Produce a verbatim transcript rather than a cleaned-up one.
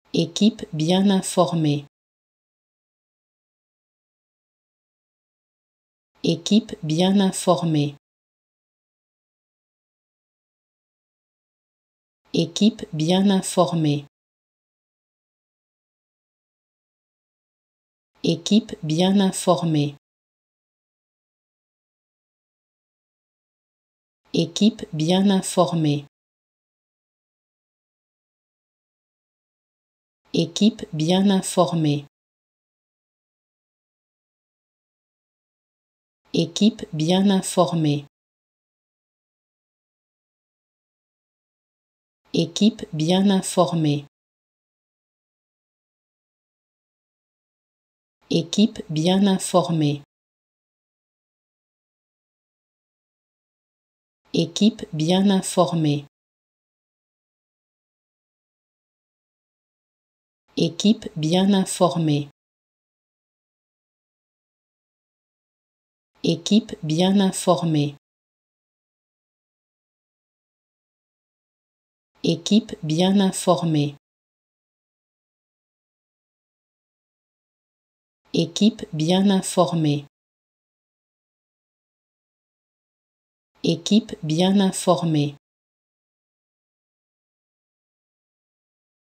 Équipe bien informée. Équipe bien informée. Équipe bien informée. Équipe bien informée. Équipe bien informée. Équipe bien informée. Équipe bien informée. Équipe bien informée. Équipe bien informée. Équipe bien informée. Équipe bien informée. Équipe bien informée. Équipe bien informée. Équipe bien informée. Équipe bien informée.